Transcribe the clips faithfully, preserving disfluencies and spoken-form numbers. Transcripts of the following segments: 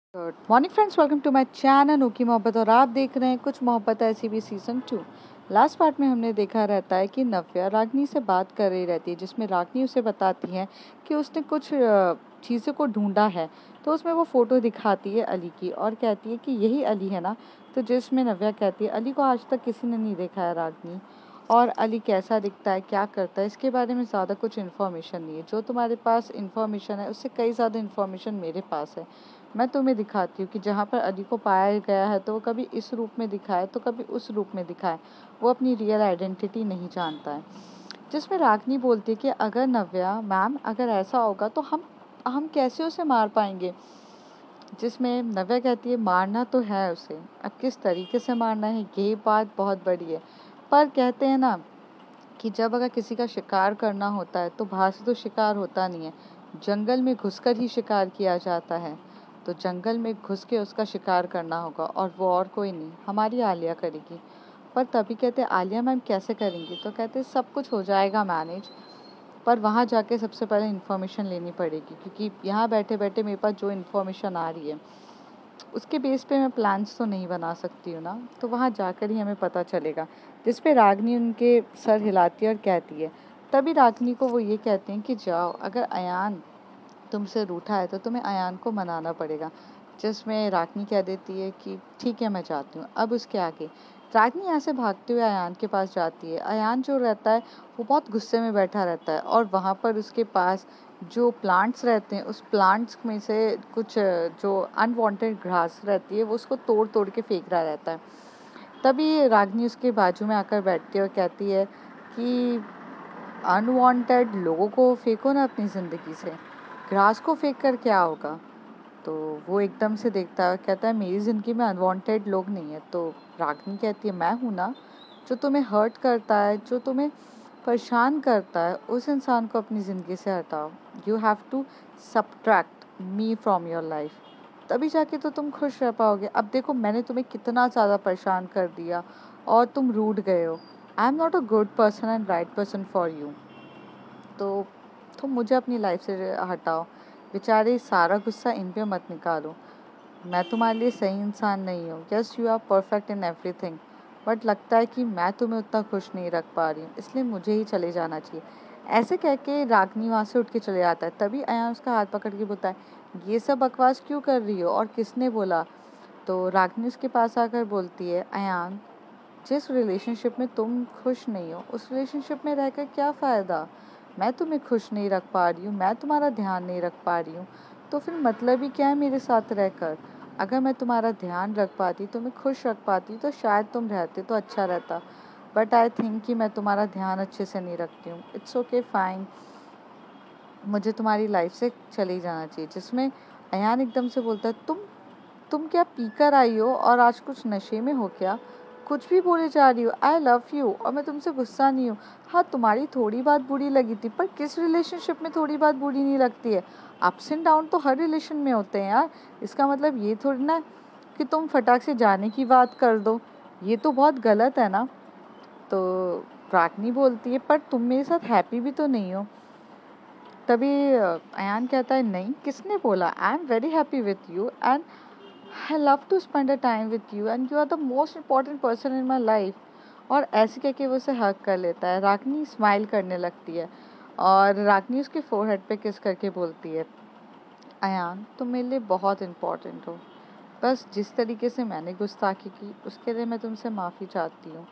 Good morning friends, welcome to my channel नूकी मोहब्बत। और आप देख रहे हैं कुछ मोहब्बत ऐसी भी सीज़न टू। लास्ट पार्ट में हमने देखा रहता है कि नव्या रागनी से बात कर रही रहती है, जिसमें रागनी उसे बताती है कि उसने कुछ अ, चीज़ों को ढूंढा है। तो उसमें वो फ़ोटो दिखाती है अली की और कहती है कि यही अली है ना। तो जिसमें नव्या कहती है अली को आज तक किसी ने नहीं देखा है रागनी, और अली कैसा दिखता है, क्या करता है, इसके बारे में ज़्यादा कुछ इन्फॉर्मेशन नहीं है। जो तुम्हारे पास इन्फॉर्मेशन है उससे कई ज़्यादा इन्फॉर्मेशन मेरे पास है। मैं तुम्हें दिखाती हूँ कि जहाँ पर अली को पाया गया है तो वो कभी इस रूप में दिखा है तो कभी उस रूप में दिखा है। वो अपनी रियल आइडेंटिटी नहीं जानता है। जिसमें रागनी बोलती है कि अगर नव्या मैम, अगर ऐसा होगा तो हम हम कैसे उसे मार पाएंगे। जिसमें नव्या कहती है मारना तो है उसे, अब किस तरीके से मारना है ये बात बहुत बड़ी है। पर कहते हैं ना कि जब अगर किसी का शिकार करना होता है तो बाहर से तो शिकार होता नहीं है, जंगल में घुसकर ही शिकार किया जाता है। तो जंगल में घुस के उसका शिकार करना होगा, और वो और कोई नहीं, हमारी आलिया करेगी। पर तभी कहते हैं आलिया मैम कैसे करेंगी, तो कहते हैं सब कुछ हो जाएगा मैनेज, पर वहाँ जाके सबसे पहले इन्फॉर्मेशन लेनी पड़ेगी, क्योंकि यहाँ बैठे बैठे मेरे पास जो इन्फॉर्मेशन आ रही है उसके बेस पे मैं प्लान्स तो नहीं बना सकती हूँ ना। तो वहाँ जाकर ही हमें पता चलेगा। जिस पे रागनी उनके सर हिलाती है और कहती है, तभी रागनी को वो ये कहते हैं कि जाओ, अगर अयान तुमसे रूठा है तो तुम्हें अयान को मनाना पड़ेगा। जिसमें रागनी कह देती है कि ठीक है मैं जाती हूँ। अब उसके आगे रागनी यहाँ से भागते हुए अयान के पास जाती है। अयान जो रहता है वो बहुत गुस्से में बैठा रहता है, और वहाँ पर उसके पास जो प्लांट्स रहते हैं उस प्लांट्स में से कुछ अ, जो अनवांटेड घास रहती है वो उसको तोड़ तोड़ के फेंक रहा रहता है। तभी रागनी उसके बाजू में आकर बैठती है और कहती है कि अनवांटेड लोगों को फेंको ना अपनी ज़िंदगी से, ग्रास को फेंक कर क्या होगा। तो वो एकदम से देखता है और कहता है मेरी ज़िंदगी में अनवांटेड लोग नहीं है। तो रागनी कहती है मैं हूँ ना। जो तुम्हें हर्ट करता है, जो तुम्हें परेशान करता है, उस इंसान को अपनी ज़िंदगी से हटाओ। You have to subtract me from your life, तभी जाके तो तुम खुश रह पाओगे। अब देखो मैंने तुम्हें कितना ज़्यादा परेशान कर दिया और तुम रूठ गए हो। I am not a good person and right person for you. तो तुम मुझे अपनी लाइफ से हटाओ। बेचारे सारा गुस्सा इन पे मत निकालो। मैं तुम्हारे लिए सही इंसान नहीं हूँ। Yes you are perfect in everything, but लगता है कि मैं तुम्हें उतना खुश नहीं रख पा रही हूँ, इसलिए मुझे ही चले जाना चाहिए। ऐसे कह के रागनी वहाँ से उठ के चले जाता है। तभी अयान उसका हाथ पकड़ के बोलता है ये सब बकवास क्यों कर रही हो और किसने बोला। तो रागनी उसके पास आकर बोलती है अयान, जिस रिलेशनशिप में तुम खुश नहीं हो उस रिलेशनशिप में रहकर क्या फ़ायदा। मैं तुम्हें खुश नहीं रख पा रही हूँ, मैं तुम्हारा ध्यान नहीं रख पा रही हूँ, तो फिर मतलब ही क्या है मेरे साथ रहकर। अगर मैं तुम्हारा ध्यान रख पाती, तुम्हें खुश रख पाती, तो शायद तुम रहते तो अच्छा रहता। बट आई थिंक कि मैं तुम्हारा ध्यान अच्छे से नहीं रखती हूँ। इट्स ओके फाइन, मुझे तुम्हारी लाइफ से चले जाना चाहिए। जिसमें अयान एकदम से बोलता है तुम तुम क्या पीकर आई हो और आज कुछ नशे में हो क्या, कुछ भी बोले जा रही हो। आई लव यू और मैं तुमसे गुस्सा नहीं हूँ। हाँ तुम्हारी थोड़ी बात बुरी लगी थी, पर किस रिलेशनशिप में थोड़ी बात बुरी नहीं लगती है। अप्स एंड डाउन तो हर रिलेशन में होते हैं यार। इसका मतलब ये थोड़ी ना कि तुम फटाक से जाने की बात कर दो, ये तो बहुत गलत है ना। तो रागनी बोलती है पर तुम मेरे साथ हैप्पी भी तो नहीं हो। तभी अ, अयान कहता है नहीं, किसने बोला, I am very happy with you and I love to spend a time with you and you are the most important person in my life। और ऐसे कह के वो उसे हग कर लेता है। रागनी स्माइल करने लगती है और रागनी उसके फोरहेड पे किस करके बोलती है अयान तुम मेरे लिए बहुत इम्पोर्टेंट हो। बस जिस तरीके से मैंने गुस्ताखी की उसके लिए मैं तुमसे माफ़ी चाहती हूँ।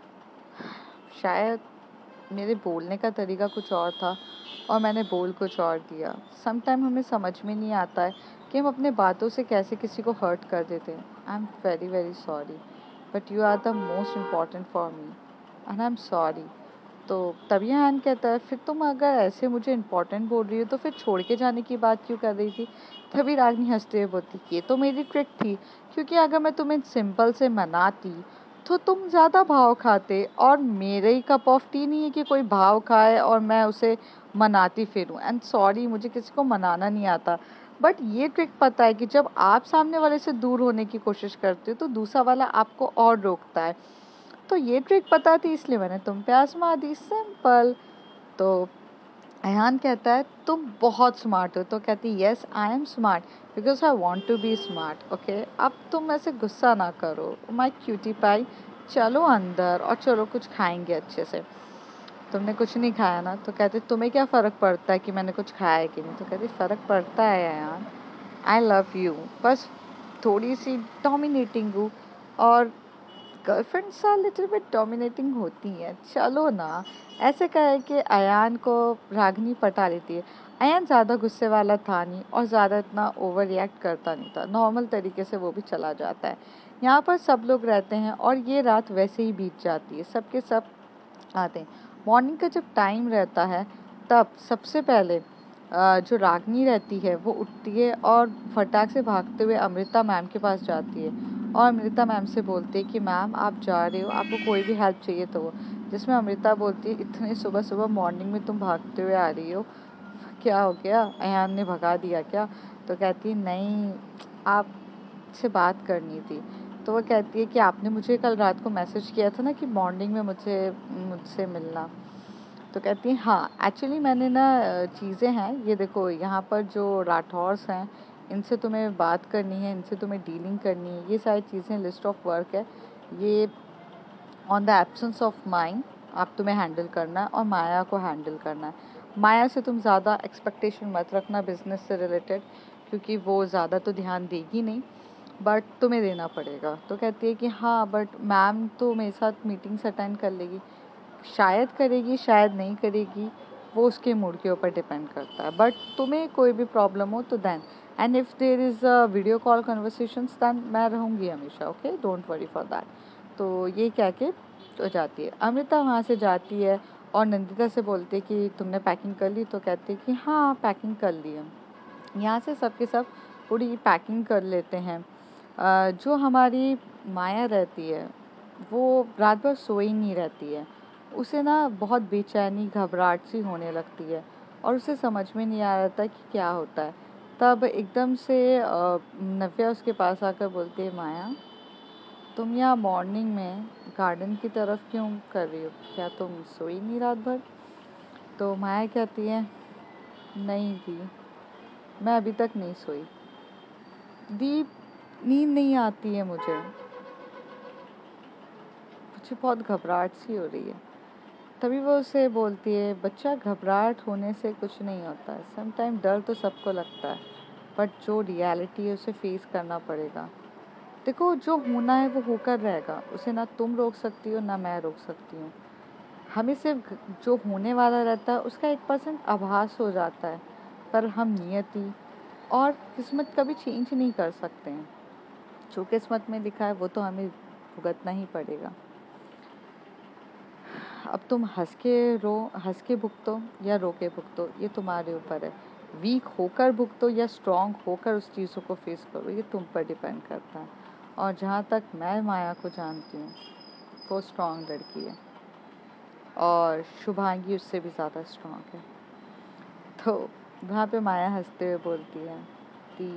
शायद मेरे बोलने का तरीका कुछ और था और मैंने बोल कुछ और दिया। सम टाइम हमें समझ में नहीं आता है कि हम अपने बातों से कैसे किसी को हर्ट कर देते हैं। I am very very sorry, but you are the most important for me and I am sorry. तो तभी आन कहता है फिर तुम अगर ऐसे मुझे इम्पोर्टेंट बोल रही हो तो फिर छोड़ के जाने की बात क्यों कर रही थी। तभी रागनी हंसते हुए बोलती ये तो मेरी ट्रिक थी, क्योंकि अगर मैं तुम्हें सिंपल से मनाती तो तुम ज़्यादा भाव खाते, और मेरे ही कप ऑफ टी नहीं है कि कोई भाव खाए और मैं उसे मनाती फिरूं। एंड सॉरी मुझे किसी को मनाना नहीं आता, बट ये ट्रिक पता है कि जब आप सामने वाले से दूर होने की कोशिश करते हो तो दूसरा वाला आपको और रोकता है। तो ये ट्रिक पता थी इसलिए मैंने तुम पे आजमा दी, सिंपल। तो अयान कहता है तुम बहुत स्मार्ट हो। तो कहती yes I am smart because I want to be smart. Okay, अब तुम ऐसे गुस्सा ना करो माई क्यूटी पाई, चलो अंदर और चलो कुछ खाएंगे अच्छे से। तुमने कुछ नहीं खाया ना। तो कहते तुम्हें क्या फ़र्क पड़ता है कि मैंने कुछ खाया है कि नहीं। तो कहती फ़र्क पड़ता है अयान, आई लव यू, बस थोड़ी सी डोमिनेटिंग हूँ और girlfriends are little bit dominating होती हैं, चलो ना। ऐसे कहे कि अयान को रागनी पटा लेती है। अयान ज़्यादा गुस्से वाला था नहीं और ज़्यादा इतना ओवर रिएक्ट करता नहीं था, नॉर्मल तरीके से वो भी चला जाता है। यहाँ पर सब लोग रहते हैं और ये रात वैसे ही बीत जाती है, सबके सब आते हैं। मॉर्निंग का जब टाइम रहता है तब सबसे पहले अ, जो रागनी रहती है वो उठती है और फटाक से भागते हुए अमृता मैम के पास जाती है और अमृता मैम से बोलती है कि मैम आप जा रहे हो, आपको कोई भी हेल्प चाहिए तो वो। जिसमें अमृता बोलती है इतने सुबह सुबह मॉर्निंग में तुम भागते हुए आ रही हो, क्या हो गया, अयान ने भगा दिया क्या। तो कहती है नहीं, आपसे बात करनी थी। तो वो कहती है कि आपने मुझे कल रात को मैसेज किया था ना कि मॉर्निंग में मुझे मुझसे मिलना। तो कहती हैं हाँ एक्चुअली मैंने ना चीज़ें हैं, ये देखो यहाँ पर जो राठौर्स हैं इनसे तुम्हें बात करनी है, इनसे तुम्हें डीलिंग करनी है, ये सारी चीज़ें लिस्ट ऑफ वर्क है, ये on the absence of mind आप तुम्हें हैंडल करना है और माया को हैंडल करना है। माया से तुम ज़्यादा एक्सपेक्टेशन मत रखना बिजनेस से रिलेटेड, क्योंकि वो ज़्यादा तो ध्यान देगी नहीं, बट तुम्हें देना पड़ेगा। तो कहती है कि हाँ बट मैम तो मेरे साथ मीटिंग्स अटेंड कर लेगी, शायद करेगी शायद नहीं करेगी, वो उसके मूड के ऊपर डिपेंड करता है, बट तुम्हें कोई भी प्रॉब्लम हो तो then and if there is a video call conversations then मैं रहूँगी हमेशा, okay don't worry for that. तो ये कह के तो जाती है। अमृता वहाँ से जाती है और नंदिता से बोलती है कि तुमने पैकिंग कर ली। तो कहती है कि हाँ पैकिंग कर ली है। यहाँ से सब के सब पूरी पैकिंग कर लेते हैं। अ, जो हमारी माया रहती है वो रात भर सोई नहीं रहती है, उसे ना बहुत बेचैनी घबराहट सी होने लगती है और उसे समझ में नहीं आ रहा था कि क्या होता है। तब एकदम से अ, नव्या उसके पास आकर बोलती है माया तुम यहाँ मॉर्निंग में गार्डन की तरफ क्यों कर रही हो, क्या तुम सोई नहीं रात भर। तो माया कहती है नहीं दी, मैं अभी तक नहीं सोई दी, नींद नहीं आती है मुझे मुझे बहुत घबराहट सी हो रही है। तभी वो उसे बोलती है बच्चा घबराहट होने से कुछ नहीं होता है, समटाइम डर तो सबको लगता है बट जो रियलिटी है उसे फेस करना पड़ेगा। देखो जो होना है वो होकर रहेगा, उसे ना तुम रोक सकती हो ना मैं रोक सकती हूँ। हमें सिर्फ जो होने वाला रहता है उसका एक परसेंट आभास हो जाता है, पर हम नियति और किस्मत कभी चेंज नहीं कर सकते हैं। जो किस्मत में लिखा है वो तो हमें भुगतना ही पड़ेगा। अब तुम हंस के रो हंस के भुगतो या रो के भुगतो ये तुम्हारे ऊपर है। वीक होकर भुगतो या स्ट्रांग होकर उस चीज़ों को फेस करो ये तुम पर डिपेंड करता है। और जहाँ तक मैं माया को जानती हूँ वो स्ट्रांग लड़की है और शुभांगी उससे भी ज़्यादा स्ट्रांग है। तो वहाँ पे माया हंसते हुए बोलती है दी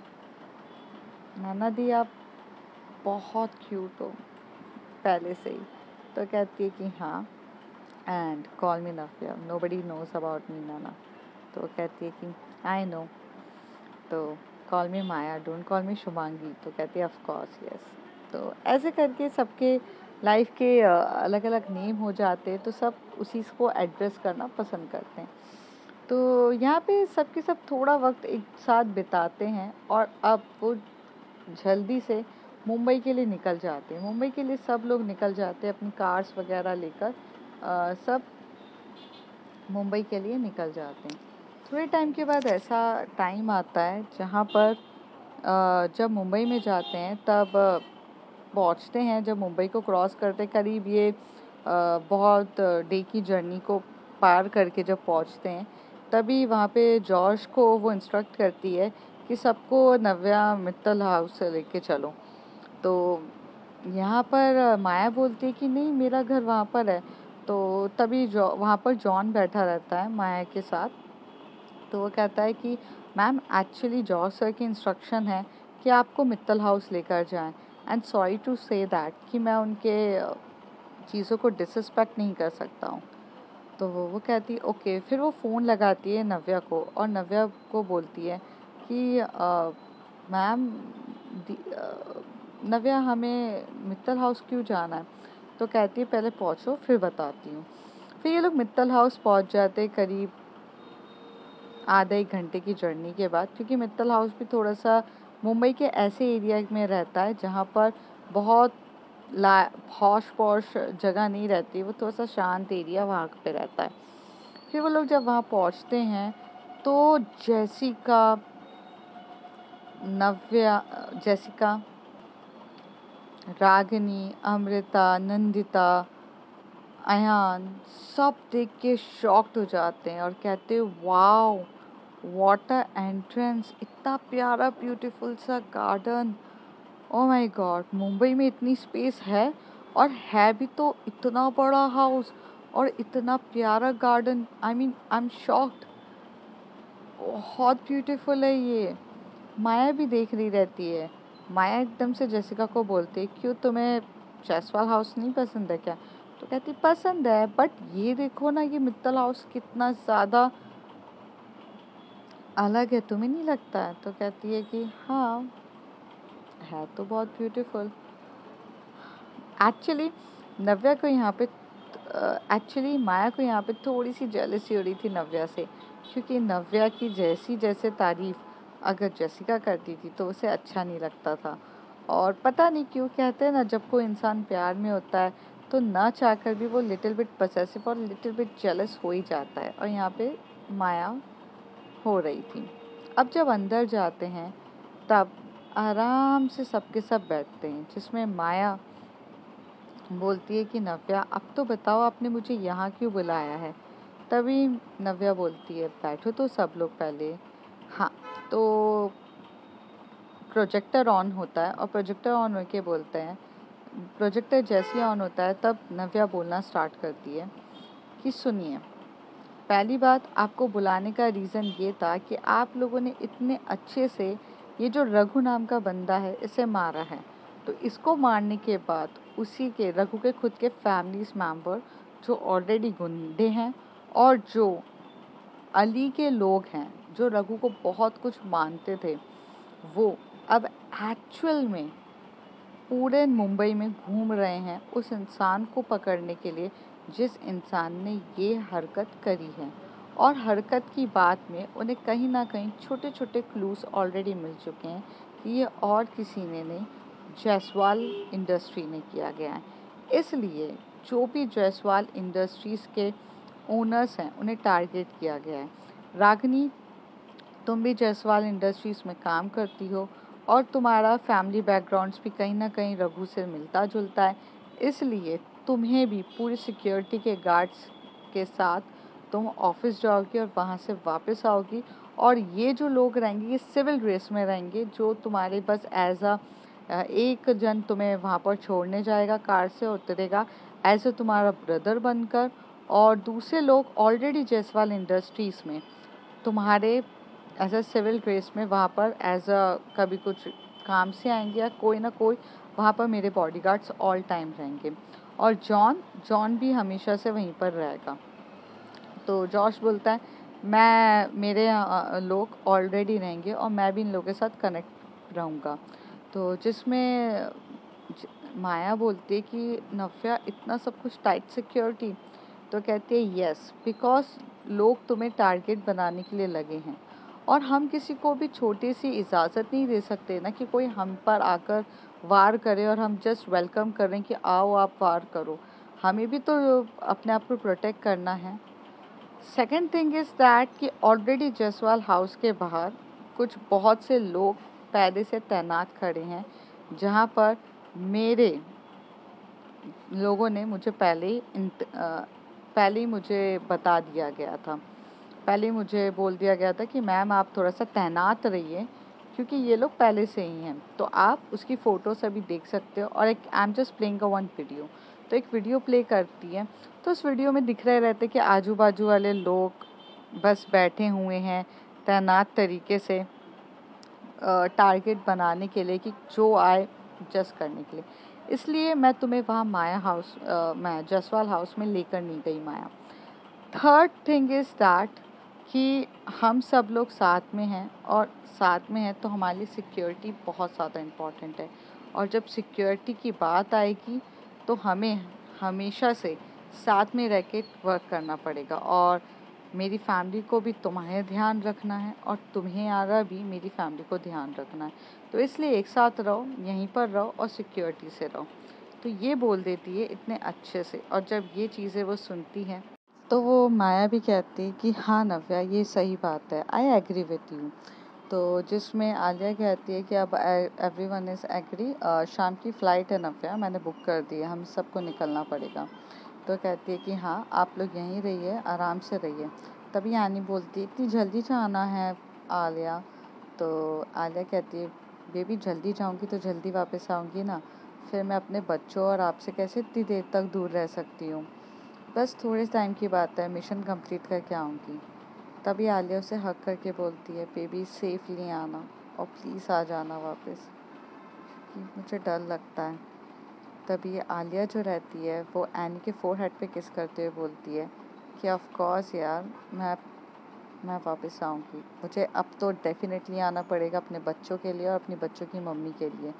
नाना दी आप बहुत क्यूट हो पहले से ही। तो कहती है कि हाँ and call me Navya, nobody knows about me Nana. तो कहती है कि आई नो, तो call me Maya don't call me Shubhangi. तो कहती है ऑफ कोर्स यस। तो ऐसे करके सबके लाइफ के अलग अलग नेम हो जाते हैं तो सब उसी को एड्रेस करना पसंद करते हैं। तो यहाँ पे सबके सब थोड़ा वक्त एक साथ बिताते हैं और अब वो जल्दी से मुंबई के लिए निकल जाते हैं। मुंबई के लिए सब लोग निकल जाते हैं अपनी कार्स वगैरह लेकर, अ, सब मुंबई के लिए निकल जाते हैं। थोड़े टाइम के बाद ऐसा टाइम आता है जहाँ पर अ, जब मुंबई में जाते हैं तब पहुँचते हैं, जब मुंबई को क्रॉस करते करीब ये अ, बहुत डे की जर्नी को पार करके जब पहुँचते हैं तभी वहाँ पे जॉर्ज को वो इंस्ट्रक्ट करती है कि सबको नव्या मित्तल हाउस से लेके चलो। तो यहाँ पर माया बोलती है कि नहीं मेरा घर वहाँ पर है। तो तभी जॉ वहाँ पर जॉन बैठा रहता है माया के साथ। तो वो कहता है कि मैम एक्चुअली जॉर्ज सर की इंस्ट्रक्शन है कि आपको मित्तल हाउस लेकर जाएं and sorry to say that कि मैं उनके चीज़ों को डिसरिस्पेक्ट नहीं कर सकता हूँ। तो वो वो कहती है ओके। फिर वो फ़ोन लगाती है नव्या को और नव्या को बोलती है कि अ, मैम दी- अ, नव्या हमें मित्तल हाउस क्यों जाना है? तो कहती है पहले पहुँचो फिर बताती हूँ। फिर ये लोग मित्तल हाउस पहुँच जाते करीब आधा एक घंटे की जर्नी के बाद, क्योंकि मित्तल हाउस भी थोड़ा सा मुंबई के ऐसे एरिया में रहता है जहाँ पर बहुत ला हौश पौश जगह नहीं रहती, वो थोड़ा सा शांत एरिया वहाँ पे रहता है। फिर वो लोग जब वहाँ पहुँचते हैं तो जैसिका, नव्या, जैसिका, रागिनी, अमृता, नंदिता, अयान सब देख के शॉक्ड हो जाते हैं और कहते हैं वाओ व्हाट अ एंट्रेंस, इतना प्यारा ब्यूटीफुल सा garden. Oh my God, Mumbai में इतनी स्पेस है और है भी तो इतना बड़ा हाउस और इतना प्यारा garden. I mean I am shocked, बहुत ब्यूटीफुल है ये। माया भी देख रही रहती है। माया एकदम से जेसिका को बोलती है क्यों, तुम्हें जायसवाल हाउस नहीं पसंद है क्या? तो कहती पसंद है, बट ये देखो ना, ये मित्तल हाउस कितना ज़्यादा अलग है, तुम्हें नहीं लगता है? तो कहती है कि हाँ है तो बहुत ब्यूटीफुल। एक्चुअली नव्या को यहाँ पे एक्चुअली माया को यहाँ पे थोड़ी सी जेलसी हो रही थी नव्या से, क्योंकि नव्या की जैसी जैसे तारीफ अगर जैसिका करती थी तो उसे अच्छा नहीं लगता था। और पता नहीं क्यों कहते हैं ना, जब कोई इंसान प्यार में होता है तो ना चाहकर भी वो लिटिल बिट पसेसिव और लिटिल बिट जेलस हो ही जाता है, और यहाँ पे माया हो रही थी। अब जब अंदर जाते हैं तब आराम से सबके सब बैठते हैं, जिसमें माया बोलती है कि नव्या अब तो बताओ आपने मुझे यहाँ क्यों बुलाया है? तभी नव्या बोलती है बैठो तो सब लोग पहले। हाँ, तो प्रोजेक्टर ऑन होता है और प्रोजेक्टर ऑन होके बोलते हैं, प्रोजेक्टर जैसे ही ऑन होता है तब नव्या बोलना स्टार्ट करती है कि सुनिए, पहली बात आपको बुलाने का रीज़न ये था कि आप लोगों ने इतने अच्छे से ये जो रघु नाम का बंदा है इसे मारा है। तो इसको मारने के बाद उसी के रघु के खुद के फैमिलीज मेंबर जो ऑलरेडी गुंडे हैं और जो अली के लोग हैं जो रघु को बहुत कुछ मानते थे, वो अब एक्चुअल में पूरे मुंबई में घूम रहे हैं उस इंसान को पकड़ने के लिए जिस इंसान ने ये हरकत करी है। और हरकत की बात में उन्हें कहीं ना कहीं छोटे छोटे क्लूज ऑलरेडी मिल चुके हैं कि ये और किसी ने नहीं, जायसवाल इंडस्ट्री ने किया गया है। इसलिए जो भी जायसवाल इंडस्ट्रीज़ के ओनर्स हैं उन्हें टारगेट किया गया है। रागिनी, तुम भी जायसवाल इंडस्ट्रीज़ में काम करती हो और तुम्हारा फैमिली बैकग्राउंड्स भी कहीं ना कहीं रघु से मिलता जुलता है, इसलिए तुम्हें भी पूरी सिक्योरिटी के गार्ड्स के साथ तुम ऑफिस जाओगी और वहाँ से वापस आओगी। और ये जो लोग रहेंगे ये सिविल ड्रेस में रहेंगे, जो तुम्हारे बस एज अ एक जन तुम्हें वहाँ पर छोड़ने जाएगा, कार से उतरेगा एज अ तुम्हारा ब्रदर बनकर, और दूसरे लोग ऑलरेडी जायसवाल इंडस्ट्रीज़ में तुम्हारे एज अ सिविल ड्रेस में वहाँ पर एज अ कभी कुछ काम से आएंगे या कोई ना कोई वहाँ पर मेरे बॉडीगार्ड्स ऑल टाइम रहेंगे। और जॉन जॉन भी हमेशा से वहीं पर रहेगा। तो जॉश बोलता है मैं मेरे यहाँ लोग ऑलरेडी रहेंगे और मैं भी इन लोगों के साथ कनेक्ट रहूँगा। तो जिसमें माया बोलती है कि नव्या इतना सब कुछ टाइट सिक्योरिटी? तो कहती है यस, बिकॉज लोग तुम्हें टारगेट बनाने के लिए लगे हैं और हम किसी को भी छोटी सी इजाज़त नहीं दे सकते ना कि कोई हम पर आकर वार करे और हम जस्ट वेलकम कर रहे हैं कि आओ आप वार करो। हमें भी तो अपने आप को प्रोटेक्ट करना है। सेकेंड थिंग इज़ दैट कि ऑलरेडी जायसवाल हाउस के बाहर कुछ बहुत से लोग पहले से तैनात खड़े हैं, जहाँ पर मेरे लोगों ने मुझे पहले ही पहले ही मुझे बता दिया गया था, पहले ही मुझे बोल दिया गया था कि मैम आप थोड़ा सा तैनात रहिए क्योंकि ये लोग पहले से ही हैं। तो आप उसकी फ़ोटोज़ अभी देख सकते हो। और एक I am just playing a one video, तो एक वीडियो प्ले करती है तो उस वीडियो में दिख रहे रहते कि आजू बाजू वाले लोग बस बैठे हुए हैं तैनात तरीके से टारगेट बनाने के लिए कि जो आए जस्ट करने के लिए। इसलिए मैं तुम्हें वहाँ माया हाउस मैं जायसवाल हाउस में लेकर नहीं गई Maya. Third thing is that कि हम सब लोग साथ में हैं, और साथ में हैं तो हमारे लिए सिक्योरिटी बहुत ज़्यादा इम्पॉर्टेंट है। और जब सिक्योरिटी की बात आएगी तो हमें हमेशा से साथ में रह के वर्क करना पड़ेगा। और मेरी फैमिली को भी तुम्हें ध्यान रखना है, और तुम्हें आरा भी मेरी फैमिली को ध्यान रखना है। तो इसलिए एक साथ रहो, यहीं पर रहो और सिक्योरिटी से रहो। तो ये बोल देती है इतने अच्छे से। और जब ये चीज़ें वो सुनती हैं तो वो माया भी कहती है कि हाँ नव्या, ये सही बात है, आई एग्री विथ यू। तो जिसमें आलिया कहती है कि अब एवरी वन इज़ एग्री, शाम की फ़्लाइट है नव्या, मैंने बुक कर दी है, हम सबको निकलना पड़ेगा। तो कहती है कि हाँ आप लोग यहीं रहिए, आराम से रहिए। तभी आनी बोलती है इतनी जल्दी जाना है आलिया। तो आलिया कहती है बेबी जल्दी जाऊँगी तो जल्दी वापस आऊँगी ना, फिर मैं अपने बच्चों और आपसे कैसे इतनी देर तक दूर रह सकती हूँ। बस थोड़े टाइम की बात है, मिशन कंप्लीट करके आऊँगी। तभी आलिया उसे हक करके बोलती है बेबी सेफली आना, और प्लीज़ आ जाना वापस, कि मुझे डर लगता है। तभी आलिया जो रहती है वो एनी के फोरहेड पे किस करते हुए बोलती है कि ऑफ कोर्स यार, मैं मैं वापस आऊँगी। मुझे अब तो डेफिनेटली आना पड़ेगा अपने बच्चों के लिए और अपनी बच्चों की मम्मी के लिए,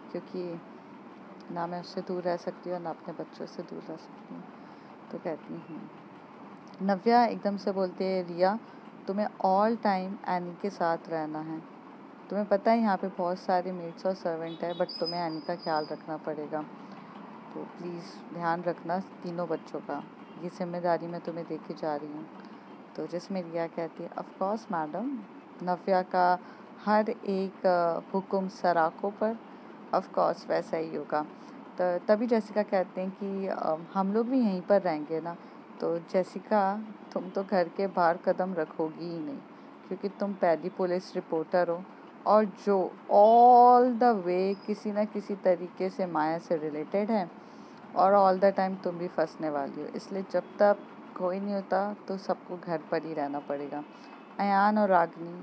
क्योंकि ना मैं उससे दूर रह सकती हूँ ना अपने बच्चों से दूर रह सकती हूँ। तो कहती हूँ नव्या एकदम से बोलती है रिया, तुम्हें ऑल टाइम एनी के साथ रहना है। तुम्हें पता है यहाँ पे बहुत सारे मेड्स और सर्वेंट है, बट तुम्हें एनी का ख्याल रखना पड़ेगा। तो प्लीज़ ध्यान रखना तीनों बच्चों का, ये जिम्मेदारी मैं तुम्हें दे के जा रही हूँ। तो जिसमें रिया कहती है ऑफ कोर्स मैडम, नव्या का हर एक हुक्म सराखों पर, ऑफ कोर्स वैसा ही होगा। तो तभी जेसिका कहते हैं कि हम लोग भी यहीं पर रहेंगे ना। तो जेसिका, तुम तो घर के बाहर कदम रखोगी ही नहीं, क्योंकि तुम पहली पुलिस रिपोर्टर हो, और जो ऑल द वे किसी न किसी तरीके से माया से रिलेटेड है, और ऑल द टाइम तुम भी फंसने वाली हो। इसलिए जब तक कोई नहीं होता तो सबको घर पर ही रहना पड़ेगा। अयान और रागनी,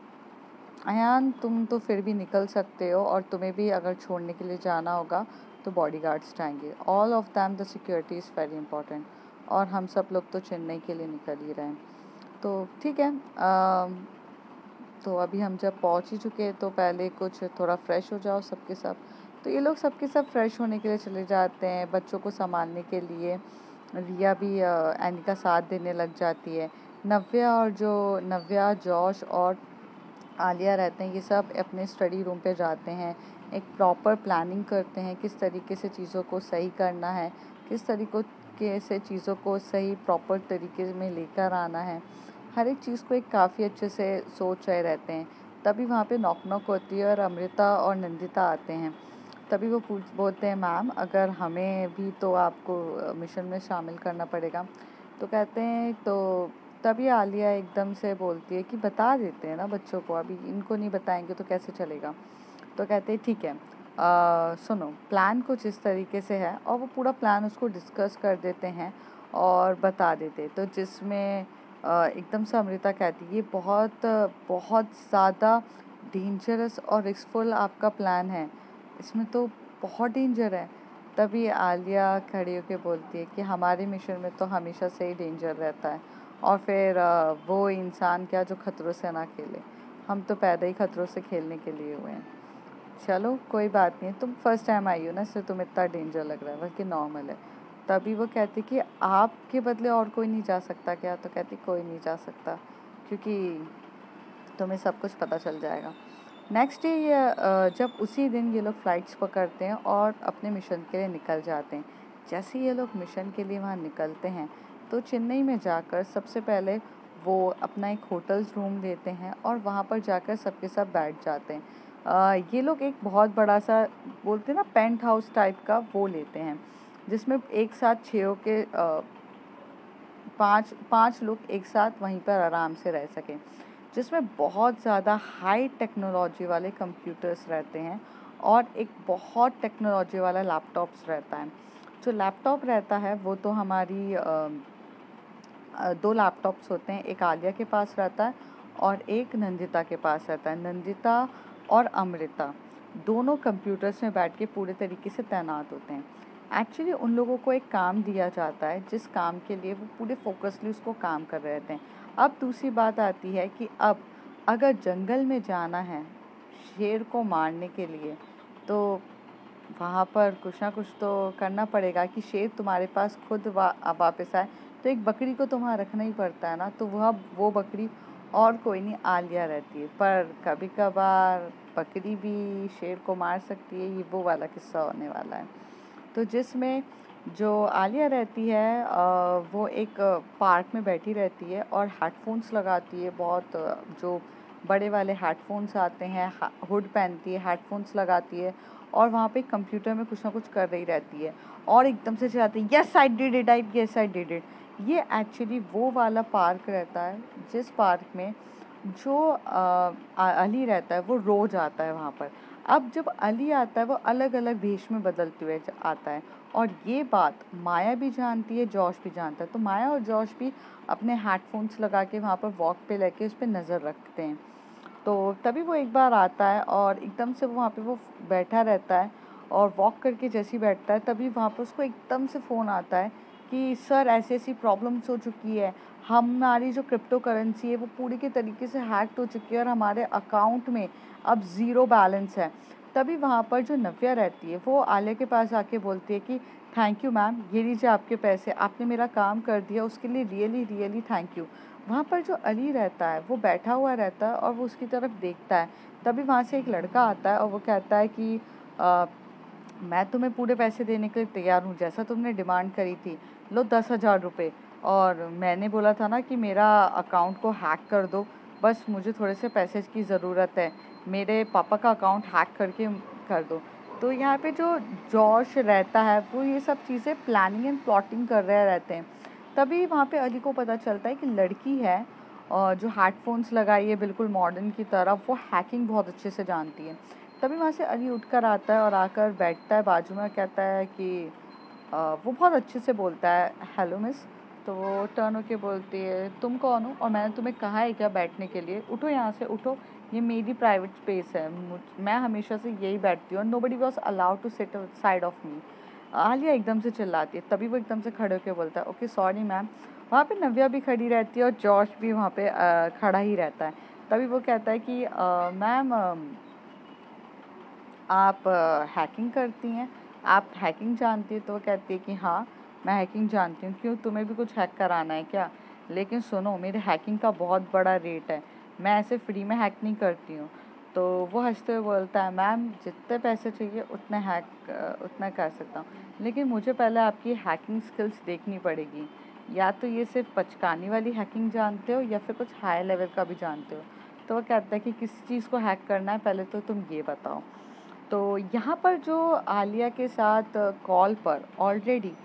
अयान तुम तो फिर भी निकल सकते हो, और तुम्हें भी अगर छोड़ने के लिए जाना होगा तो बॉडीगार्ड्स जाएंगे। All of them the security is very important, और हम सब लोग तो चेन्नई के लिए निकल ही रहे हैं। तो ठीक है, आ, तो अभी हम जब पहुंच ही चुके हैं तो पहले कुछ थोड़ा फ्रेश हो जाओ सबके सब। तो ये लोग सबके सब फ्रेश होने के लिए चले जाते हैं, बच्चों को संभालने के लिए रिया भी एनी का साथ देने लग जाती है। नव्या और जो नव्या जॉश और आलिया रहते हैं, ये सब अपने स्टडी रूम पे जाते हैं, एक प्रॉपर प्लानिंग करते हैं किस तरीके से चीज़ों को सही करना है, किस तरीके से चीज़ों को सही प्रॉपर तरीके में लेकर आना है। हर एक चीज़ को एक काफ़ी अच्छे से सोच रहे रहते हैं। तभी वहाँ पे नॉक नॉक होती है और अमृता और नंदिता आते हैं। तभी वो पूछ बोलते हैं मैम, अगर हमें भी तो आपको मिशन में शामिल करना पड़ेगा। तो कहते हैं, तो तभी आलिया एकदम से बोलती है कि बता देते हैं ना बच्चों को, अभी इनको नहीं बताएंगे तो कैसे चलेगा। तो कहते हैं ठीक है, आ, सुनो प्लान कुछ इस तरीके से है, और वो पूरा प्लान उसको डिस्कस कर देते हैं और बता देते। तो जिसमें एकदम से अमृता कहती है ये बहुत बहुत ज़्यादा डेंजरस और रिस्कफुल आपका प्लान है, इसमें तो बहुत डेंजर है। तभी आलिया खड़ी होकर बोलती है कि हमारे मिशन में तो हमेशा से ही डेंजर रहता है, और फिर वो इंसान क्या जो खतरों से ना खेले, हम तो पैदा ही खतरों से खेलने के लिए हुए हैं। चलो कोई बात नहीं, तुम फर्स्ट टाइम आई हो ना, इसलिए तुम्हें इतना डेंजर लग रहा है, बल्कि नॉर्मल है। तभी वो कहती कि आपके बदले और कोई नहीं जा सकता क्या? तो कहती कोई नहीं जा सकता, क्योंकि तुम्हें सब कुछ पता चल जाएगा। नेक्स्ट डे ये जब उसी दिन ये लोग फ़्लाइट्स पकड़ते हैं और अपने मिशन के लिए निकल जाते हैं। जैसे ये लोग मिशन के लिए वहाँ निकलते हैं तो चेन्नई में जाकर सबसे पहले वो अपना एक होटल रूम लेते हैं, और वहाँ पर जाकर सबके सब बैठ जाते हैं। आ, ये लोग एक बहुत बड़ा सा बोलते हैं ना पेंट हाउस टाइप का वो लेते हैं, जिसमें एक साथ छः के पाँच पाँच लोग एक साथ वहीं पर आराम से रह सकें, जिसमें बहुत ज़्यादा हाई टेक्नोलॉजी वाले कंप्यूटर्स रहते हैं, और एक बहुत टेक्नोलॉजी वाला लैपटॉप्स रहता है। जो लैपटॉप रहता है वो तो हमारी आ, दो लैपटॉप्स होते हैं, एक आलिया के पास रहता है और एक नंदिता के पास रहता है। नंदिता और अमृता दोनों कंप्यूटर्स में बैठ के पूरे तरीके से तैनात होते हैं। एक्चुअली उन लोगों को एक काम दिया जाता है जिस काम के लिए वो पूरे फोकसली उसको काम कर रहे थे। अब दूसरी बात आती है कि अब अगर जंगल में जाना है शेर को मारने के लिए, तो वहाँ पर कुछ ना कुछ तो करना पड़ेगा कि शेर तुम्हारे पास खुद वा वापस आए। तो एक बकरी को तो वहाँ रखना ही पड़ता है ना, तो वह वो बकरी और कोई नहीं आलिया रहती है। पर कभी कभार बकरी भी शेर को मार सकती है, ये वो वाला किस्सा होने वाला है। तो जिसमें जो आलिया रहती है अ, वो एक पार्क में बैठी रहती है और हेडफोन्स लगाती है, बहुत अ, जो बड़े वाले हेडफोन्स आते हैं, हुड पहनती है, हेडफोन्स लगाती है और वहाँ पे कंप्यूटर में कुछ ना कुछ कर रही रहती है और एकदम से चिल्लाती है, yes I did it, I yes I did it. ये एक्चुअली वो वाला पार्क रहता है जिस पार्क में जो अ, अली रहता है वो रोज आता है वहाँ पर। अब जब अली आता है वो अलग अलग भेष में बदलते हुए आता है और ये बात माया भी जानती है, जॉश भी जानता है। तो माया और जॉश भी अपने हेडफोन्स लगा के वहाँ पर वॉक पे लेके उस पर नज़र रखते हैं। तो तभी वो एक बार आता है और एकदम से वो वहाँ पे वो बैठा रहता है और वॉक करके जैसे ही बैठता है तभी वहाँ पे उसको एकदम से फ़ोन आता है कि सर ऐसी ऐसी प्रॉब्लम्स हो चुकी है, हमारी जो क्रिप्टो करेंसी है वो पूरी के तरीके से हैक्ड हो चुकी है और हमारे अकाउंट में अब ज़ीरो बैलेंस है। तभी वहाँ पर जो नव्या रहती है वो आलिया के पास आके बोलती है कि थैंक यू मैम, ये लीजिए आपके पैसे, आपने मेरा काम कर दिया, उसके लिए रियली रियली थैंक यू। वहाँ पर जो अली रहता है वो बैठा हुआ रहता है और वो उसकी तरफ देखता है। तभी वहाँ से एक लड़का आता है और वो कहता है कि आ, मैं तुम्हें पूरे पैसे देने के लिए तैयार हूँ, जैसा तुमने डिमांड करी थी, लो दस हज़ार रुपये। और मैंने बोला था ना कि मेरा अकाउंट को हैक कर दो, बस मुझे थोड़े से पैसे की ज़रूरत है, मेरे पापा का अकाउंट हैक करके कर दो। तो यहाँ पे जो जॉश रहता है वो ये सब चीज़ें प्लानिंग एंड प्लॉटिंग कर रहे रहते हैं। तभी वहाँ पे अली को पता चलता है कि लड़की है और जो हेडफोन्स लगाई है बिल्कुल मॉडर्न की तरह, वो हैकिंग बहुत अच्छे से जानती है। तभी वहाँ से अली उठकर आता है और आकर बैठता है बाजू में, कहता है कि अ, वो बहुत अच्छे से बोलता है हेलो मिस। तो वो टर्न होके बोलती है तुम कौन हो और मैंने तुम्हें कहा है क्या बैठने के लिए, उठो यहाँ से उठो, ये मेरी प्राइवेट स्पेस है, मैं हमेशा से यही बैठती हूँ, nobody was allowed to sit side of me. Alia एकदम से चिल्लाती है। तभी वो एकदम से खड़े होकर बोलता है ओके सॉरी मैम। वहाँ पे नव्या भी खड़ी रहती है और जॉश भी वहाँ पे आ, खड़ा ही रहता है। तभी वो कहता है कि मैम आप हैकिंग करती हैं, आप हैकिंग जानती है। तो वो कहती है कि हाँ मैं हैकिंग जानती हूँ, क्यों तुम्हें भी कुछ हैक कराना है क्या? लेकिन सुनो मेरे हैकिंग का बहुत बड़ा रेट है, मैं ऐसे फ्री में हैक नहीं करती हूँ। तो वो हंसते हुए बोलता है मैम जितने पैसे चाहिए उतने हैक उतना कर सकता हूँ, लेकिन मुझे पहले आपकी हैकिंग स्किल्स देखनी पड़ेगी, या तो ये सिर्फ पचकानी वाली हैकिंग जानते हो या फिर कुछ हाई लेवल का भी जानते हो। तो वो कहता है कि किस चीज़ को हैक करना है पहले तो तुम ये बताओ। तो यहाँ पर जो आलिया के साथ कॉल पर ऑलरेडी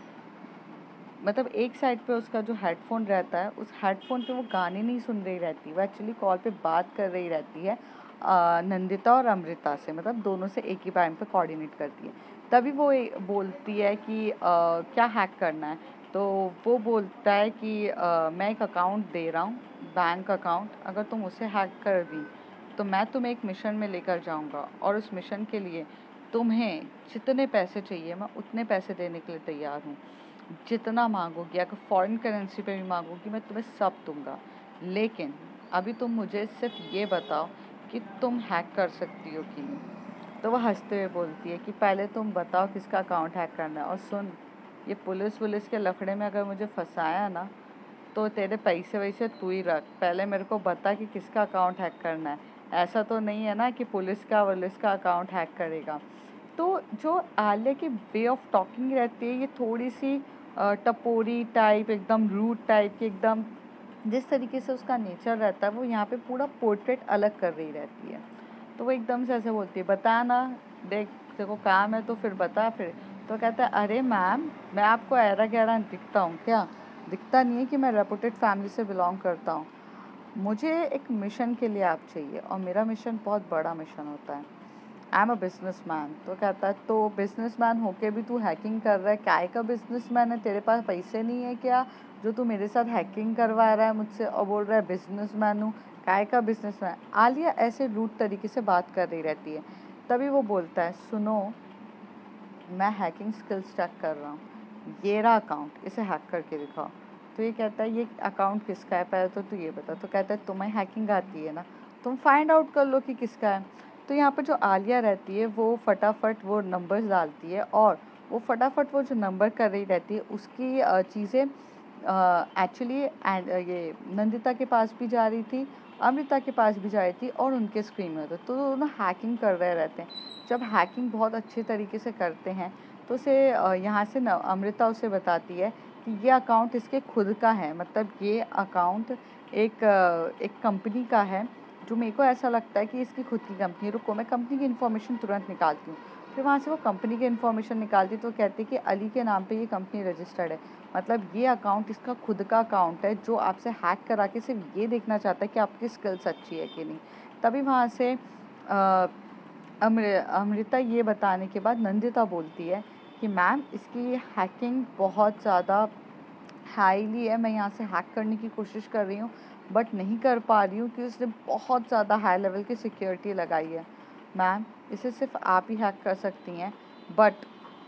मतलब एक साइड पे उसका जो हेडफोन रहता है उस हेडफोन पे वो गाने नहीं सुन रही रहती, वो एक्चुअली कॉल पे बात कर रही रहती है आ, नंदिता और अमृता से, मतलब दोनों से एक ही टाइम पे कोऑर्डिनेट करती है। तभी वो बोलती है कि आ, क्या हैक करना है। तो वो बोलता है कि आ, मैं एक अकाउंट दे रहा हूँ, बैंक अकाउंट, अगर तुम उसे हैक कर दी तो मैं तुम्हें एक मिशन में लेकर जाऊँगा और उस मिशन के लिए तुम्हें जितने पैसे चाहिए मैं उतने पैसे देने के लिए तैयार हूँ, जितना मांगोगी, अगर फॉरेन करेंसी पे भी मांगोगी मैं तुम्हें सब दूंगा, लेकिन अभी तुम मुझे सिर्फ ये बताओ कि तुम हैक कर सकती हो कि नहीं। तो वह हंसते हुए बोलती है कि पहले तुम बताओ किसका अकाउंट हैक करना है, और सुन ये पुलिस वुलिस के लफड़े में अगर मुझे फंसाया ना तो तेरे पैसे वैसे तू ही रख, पहले मेरे को बता कि किसका अकाउंट हैक करना है, ऐसा तो नहीं है ना कि पुलिस का वुलिस का अकाउंट हैक करेगा। तो जो आलिया की वे ऑफ टॉकिंग रहती है ये थोड़ी सी अ, टपोरी टाइप, एकदम रूड टाइप की, एकदम जिस तरीके से उसका नेचर रहता है वो यहाँ पे पूरा पोर्ट्रेट अलग कर रही रहती है। तो वो एकदम से ऐसे बोलती है बता ना, देख देखो काम है तो फिर बता फिर। तो कहता है अरे मैम मैं आपको ऐरा गैरा दिखता हूँ क्या? दिखता नहीं है कि मैं रेपुटेड फैमिली से बिलोंग करता हूँ। मुझे एक मिशन के लिए आप चाहिए और मेरा मिशन बहुत बड़ा मिशन होता है, I am a businessman. तो कहता है तो बिजनेस मैन होके भी तू हैकिंग कर रहा है, काय का बिजनेस मैन है, तेरे पास पैसे नहीं है क्या जो तू मेरे साथ हैकिंग करवा रहा है मुझसे और बोल रहा है बिजनेस मैन हूँ, काय का बिजनेस मैन। आलिया ऐसे रूट तरीके से बात कर रही रहती है। तभी वो बोलता है सुनो मैं हैकिंग स्किल्स चेक कर रहा हूँ, ये रहा अकाउंट, इसे हैक करके दिखाओ। तो ये कहता है ये अकाउंट किसका है, पहले तो तू ये बता। तो कहता है तुम्हें हैकिंग आती है ना, तुम फाइंड आउट कर लो कि किसका है। तो यहाँ पर जो आलिया रहती है वो फटाफट वो नंबर्स डालती है और वो फटाफट वो जो नंबर कर रही रहती है उसकी चीज़ें एक्चुअली ये नंदिता के पास भी जा रही थी, अमृता के पास भी जा रही थी और उनके स्क्रीन में होता। तो दोनों हैकिंग कर रहे रहते हैं। जब हैकिंग बहुत अच्छे तरीके से करते हैं तो उसे यहाँ से न अमृता उसे बताती है कि ये अकाउंट इसके खुद का है, मतलब ये अकाउंट एक एक कंपनी का है, जो मेरे को ऐसा लगता है कि इसकी खुद की कंपनी। रुको मैं कंपनी की इन्फॉर्मेशन तुरंत निकालती हूँ। फिर वहाँ से वो कंपनी की इन्फॉर्मेशन निकालती तो कहती कि अली के नाम पे ये कंपनी रजिस्टर्ड है, मतलब ये अकाउंट इसका खुद का अकाउंट है जो आपसे हैक करा के सिर्फ ये देखना चाहता है कि आपकी स्किल्स अच्छी है कि नहीं। तभी वहाँ से अमृता ये बताने के बाद नंदिता बोलती है कि मैम इसकी हैकिंग बहुत ज़्यादा हाईली है, मैं यहाँ से हैक करने की कोशिश कर रही हूँ बट नहीं कर पा रही हूँ कि उसने बहुत ज़्यादा हाई लेवल की सिक्योरिटी लगाई है। मैम इसे सिर्फ आप ही हैक कर सकती हैं, बट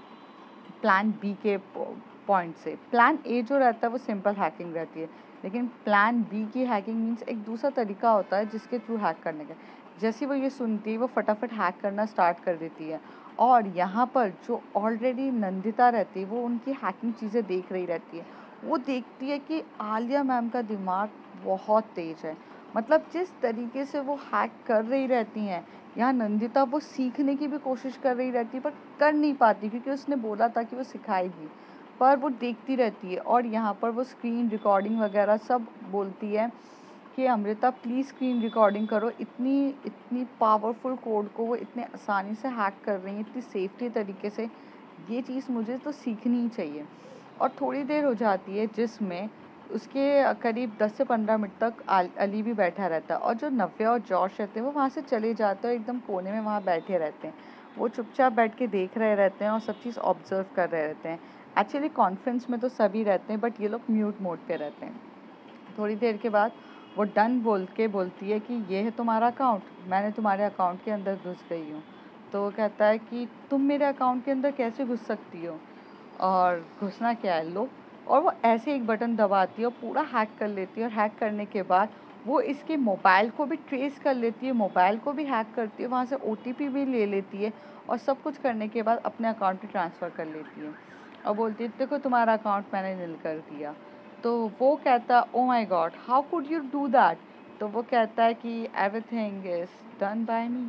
प्लान बी के पॉइंट से। प्लान ए जो रहता है वो सिंपल हैकिंग रहती है, लेकिन प्लान बी की हैकिंग मीन्स एक दूसरा तरीका होता है जिसके थ्रू हैक करने का। जैसे वो ये सुनती है वो फटाफट हैक करना स्टार्ट कर देती है और यहाँ पर जो ऑलरेडी नंदिता रहती है वो उनकी हैकिंग चीज़ें देख रही रहती है। वो देखती है कि आलिया मैम का दिमाग बहुत तेज है, मतलब जिस तरीके से वो हैक कर रही रहती हैं, यहाँ नंदिता वो सीखने की भी कोशिश कर रही रहती है पर कर नहीं पाती क्योंकि उसने बोला था कि वो सिखाएगी, पर वो देखती रहती है। और यहाँ पर वो स्क्रीन रिकॉर्डिंग वगैरह सब बोलती है कि अमृता प्लीज़ स्क्रीन रिकॉर्डिंग करो, इतनी इतनी पावरफुल कोड को वो इतने आसानी से हैक कर रही हैं, इतनी सेफ्टी तरीके से, ये चीज़ मुझे तो सीखनी ही चाहिए। और थोड़ी देर हो जाती है जिसमें उसके करीब दस से पंद्रह मिनट तक अली भी बैठा रहता है और जो नव्या और जॉश रहते हैं वो वहाँ से चले जाते हैं, एकदम कोने में वहाँ बैठे रहते हैं। वो चुपचाप बैठ के देख रहे रहते हैं और सब चीज़ ऑब्जर्व कर रहे रहते हैं। एक्चुअली कॉन्फ्रेंस में तो सभी रहते हैं बट ये लोग म्यूट मोड पे रहते हैं। थोड़ी देर के बाद वो डन बोल के बोलती है कि ये है तुम्हारा अकाउंट, मैंने तुम्हारे अकाउंट के अंदर घुस गई हूँ। तो वो कहता है कि तुम मेरे अकाउंट के अंदर कैसे घुस सकती हो और घुसना क्या है, लो। और वो ऐसे एक बटन दबाती है और पूरा हैक कर लेती है और हैक करने के बाद वो इसके मोबाइल को भी ट्रेस कर लेती है, मोबाइल को भी हैक करती है, वहाँ से ओ टी पी भी ले लेती है और सब कुछ करने के बाद अपने अकाउंट में ट्रांसफ़र कर लेती है और बोलती है देखो तुम्हारा अकाउंट मैंने नील कर दिया। तो वो कहता oh my God how could you do that. तो वो कहता है कि everything is done by me.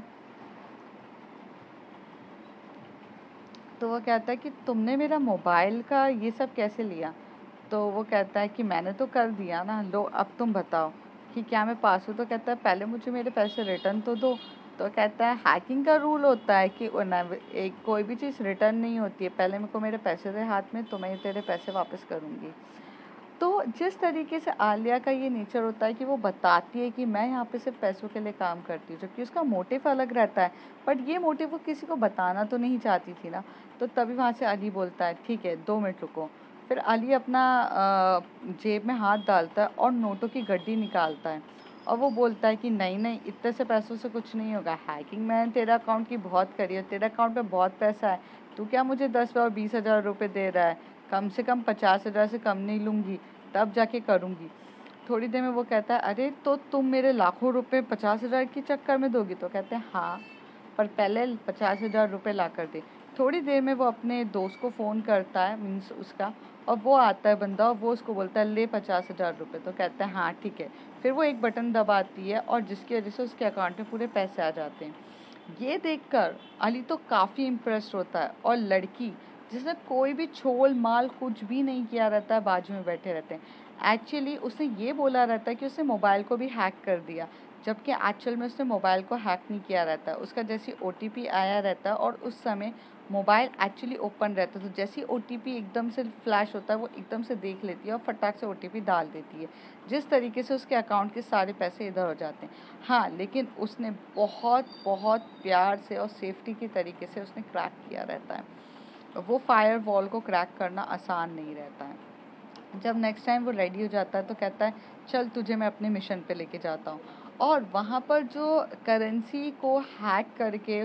तो वो कहता है कि तुमने मेरा मोबाइल का ये सब कैसे लिया। तो वो कहता है कि मैंने तो कर दिया ना, लो अब तुम बताओ कि क्या मैं पास हूँ। तो कहता है पहले मुझे मेरे पैसे रिटर्न तो दो। तो कहता है हैकिंग का रूल होता है कि एक कोई भी चीज़ रिटर्न नहीं होती है, पहले मेरे को मेरे पैसे दे हाथ में तो मैं तेरे पैसे वापस करूँगी। तो जिस तरीके से आलिया का ये नेचर होता है कि वो बताती है कि मैं यहाँ पे सिर्फ पैसों के लिए काम करती हूँ, जबकि उसका मोटिव अलग रहता है, बट ये मोटिव वो किसी को बताना तो नहीं चाहती थी ना। तो तभी वहाँ से अली बोलता है ठीक है दो मिनट रुको। फिर अली अपना जेब में हाथ डालता है और नोटों की गड्डी निकालता है और वो बोलता है कि नहीं नहीं इतने से पैसों से कुछ नहीं होगा, हैकिंग मैंने तेरा अकाउंट की बहुत करी है, तेरे अकाउंट में बहुत पैसा है, तू क्या मुझे दस और बीस हज़ार रुपये दे रहा है, कम से कम पचास हज़ार से कम नहीं लूँगी, तब जाके करूँगी। थोड़ी देर में वो कहता है अरे तो तुम मेरे लाखों रुपए पचास हज़ार के चक्कर में दोगी। तो कहते हैं हाँ, पर पहले पचास हज़ार रुपये ला कर दे। थोड़ी देर में वो अपने दोस्त को फ़ोन करता है, मीन्स उसका, और वो आता है बंदा और वो उसको बोलता है ले पचास हज़ार रुपये। तो कहता है हाँ ठीक है। फिर वो एक बटन दबाती है और जिसकी वजह से उसके अकाउंट में पूरे पैसे आ जाते हैं। ये देखकर अली तो काफ़ी इम्प्रेस्ड होता है और लड़की जिसने कोई भी छोल माल कुछ भी नहीं किया रहता है बाजू में बैठे रहते हैं। एक्चुअली उसने ये बोला रहता है कि उसने मोबाइल को भी हैक कर दिया, जबकि एक्चुअल में उसने मोबाइल को हैक नहीं किया रहता है। उसका जैसे ओ टी पी आया रहता है और उस समय मोबाइल एक्चुअली ओपन रहता है, तो जैसे ओ टी पी एकदम से फ्लैश होता है वो एकदम से देख लेती है और फटाक से ओ टी पी डाल देती है, जिस तरीके से उसके अकाउंट के सारे पैसे इधर हो जाते हैं। हाँ, लेकिन उसने बहुत बहुत प्यार से और सेफ्टी की तरीके से उसने क्रैक किया रहता है। वो फायर वॉल को क्रैक करना आसान नहीं रहता है। जब नेक्स्ट टाइम वो रेडी हो जाता है तो कहता है चल तुझे मैं अपने मिशन पे लेके जाता हूँ। और वहाँ पर जो करेंसी को हैक करके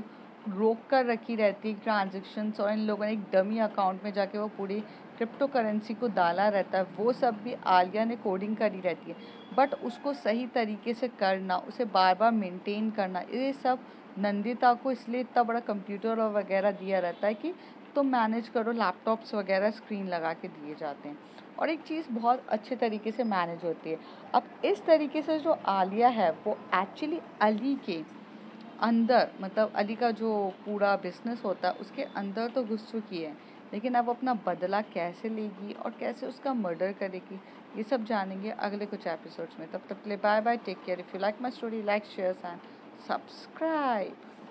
रोक कर रखी रहती है ट्रांजेक्शन्स, और इन लोगों ने एक डमी अकाउंट में जाके वो पूरी क्रिप्टो करेंसी को डाला रहता है, वो सब भी आलिया ने कोडिंग करी रहती है। बट उसको सही तरीके से करना, उसे बार बार मेंटेन करना, ये सब नंदिता को इसलिए इतना बड़ा कंप्यूटर और वगैरह दिया रहता है कि तुम मैनेज करो, लैपटॉप्स वगैरह स्क्रीन लगा के दिए जाते हैं और एक चीज़ बहुत अच्छे तरीके से मैनेज होती है। अब इस तरीके से जो आलिया है वो एक्चुअली अली के अंदर, मतलब अली का जो पूरा बिजनेस होता है उसके अंदर तो घुस चुकी है, लेकिन अब अपना बदला कैसे लेगी और कैसे उसका मर्डर करेगी, ये सब जानेंगे अगले कुछ एपिसोड्स में। तब तक के लिए bye bye, take care. If you like my story, like share and subscribe.